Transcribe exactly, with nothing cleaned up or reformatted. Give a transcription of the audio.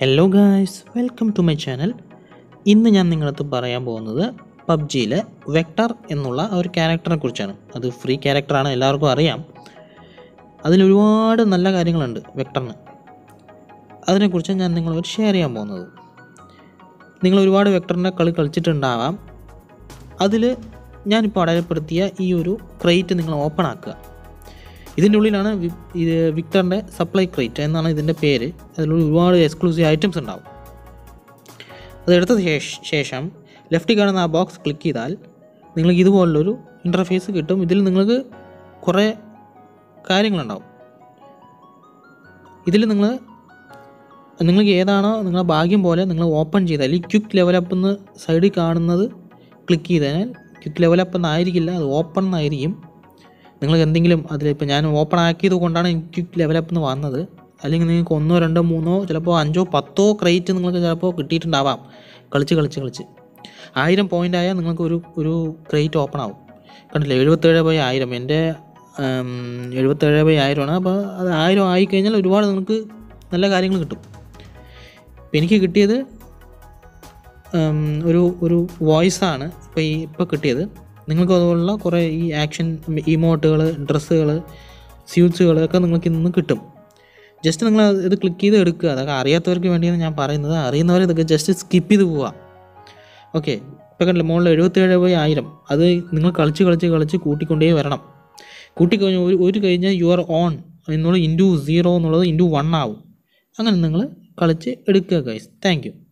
Hello guys, welcome to my channel. ഇന്ന് ഞാൻ നിങ്ങളടുത്ത് പറയാൻ പോകുന്നത് പബ്ജിയിലെ വെക്ടർ എന്നുള്ള ഒരു ക്യാരക്ടറിനെ കുറിച്ചാണ്. അത് ഫ്രീ ക്യാരക്ടറാണ്, എല്ലാവർക്കും അറിയാം. അതിലൊരുപാട് നല്ല കാര്യങ്ങളുണ്ട് വെക്ടറിന്. അതിനെക്കുറിച്ച് ഞാൻ നിങ്ങളോട് ഷെയർ ചെയ്യാൻ പോകുന്നത്. നിങ്ങൾ ഒരുപാട് വെക്ടറിൻ്റെ കളി കളിച്ചിട്ടുണ്ടാവാം. അതിൽ ഞാനിപ്പോൾ അടയാളപ്പെടുത്തിയ ഈ ഒരു ക്രേറ്റ് നിങ്ങൾ ഓപ്പൺ ആക്കുക. ഇതിൻ്റെ ഉള്ളിലാണ് ഇത് വിക്ടറിൻ്റെ സപ്ലൈ ക്രേറ്റ് എന്നാണ് ഇതിൻ്റെ പേര്. അതിലുള്ള ഒരുപാട് എക്സ്ക്ലൂസീവ് ഐറ്റംസ് ഉണ്ടാവും. അതെടുത്ത ശേഷം ലെഫ്റ്റിൽ കാണുന്ന ആ ബോക്സ് ക്ലിക്ക് ചെയ്താൽ നിങ്ങൾക്ക് ഇതുപോലുള്ളൊരു ഇൻ്റർഫേസ് കിട്ടും. ഇതിൽ നിങ്ങൾക്ക് കുറേ കാര്യങ്ങളുണ്ടാവും. ഇതിൽ നിങ്ങൾ നിങ്ങൾക്ക് ഏതാണോ നിങ്ങളുടെ ഭാഗ്യം പോലെ നിങ്ങൾ ഓപ്പൺ ചെയ്താൽ ഈ ക്വിക്ക് ലെവലപ്പ് എന്ന് സൈഡിൽ കാണുന്നത് ക്ലിക്ക് ചെയ്താൽ ക്വിക്ക് ലെവലപ്പ് എന്നായിരിക്കില്ല, അത് ഓപ്പൺ എന്നായിരിക്കും. നിങ്ങൾക്ക് എന്തെങ്കിലും അതിലിപ്പോൾ ഞാൻ ഓപ്പൺ ആക്കിയത് കൊണ്ടാണ് എനിക്ക് ക്വിക്ക് ലെവലപ്പ് എന്ന് വന്നത്. അല്ലെങ്കിൽ നിങ്ങൾക്ക് ഒന്നോ രണ്ടോ മൂന്നോ ചിലപ്പോൾ അഞ്ചോ പത്തോ ക്രേറ്റ് നിങ്ങൾക്ക് ചിലപ്പോൾ കിട്ടിയിട്ടുണ്ടാവാം കളിച്ച് കളിച്ച് കളിച്ച്. ആയിരം പോയിൻ്റ് ആയാൽ നിങ്ങൾക്ക് ഒരു ഒരു ക്രേറ്റ് ഓപ്പൺ ആവും. കണ്ടില്ലേ, എഴുപത്തേഴ് ബൈ ആയിരം. എൻ്റെ എഴുപത്തേഴ് ബൈ ആയിരമാണ്. അപ്പോൾ അത് ആയിരം ആയിക്കഴിഞ്ഞാൽ ഒരുപാട് നിങ്ങൾക്ക് നല്ല കാര്യങ്ങൾ കിട്ടും. ഇപ്പം എനിക്ക് കിട്ടിയത് ഒരു ഒരു വോയിസാണ് ഇപ്പോൾ ഈ ഇപ്പോൾ കിട്ടിയത്. നിങ്ങൾക്ക് അതുപോലുള്ള കുറേ ഈ ആക്ഷൻ ഇമോട്ടുകൾ, ഡ്രസ്സുകൾ, സ്യൂട്ട്സുകൾ ഒക്കെ നിങ്ങൾക്ക് ഇന്ന് കിട്ടും. ജസ്റ്റ് നിങ്ങൾ ഇത് ക്ലിക്ക് ചെയ്ത് എടുക്കുക. അതൊക്കെ അറിയാത്തവർക്ക് വേണ്ടിയാണ് ഞാൻ പറയുന്നത്. അറിയുന്നവർ ഇതൊക്കെ ജസ്റ്റ് സ്കിപ്പ് ചെയ്ത് പോവുക. ഓക്കെ, ഇപ്പോൾ കണ്ടില്ല മുകളിൽ എഴുപത്തേഴ് ബൈ ആയിരം. അത് നിങ്ങൾ കളിച്ച് കളിച്ച് കളിച്ച് കൂട്ടിക്കൊണ്ടേ വരണം. കൂട്ടിക്കഴിഞ്ഞ് ഒരു ഒരു കഴിഞ്ഞാൽ യു ആർ ഓൺ എന്നുള്ളത് ഇൻറ്റു സീറോ എന്നുള്ളത് ഇൻറ്റു വൺ ആവും. അങ്ങനെ നിങ്ങൾ കളിച്ച് എടുക്കുക ഗൈസ്. Thank you.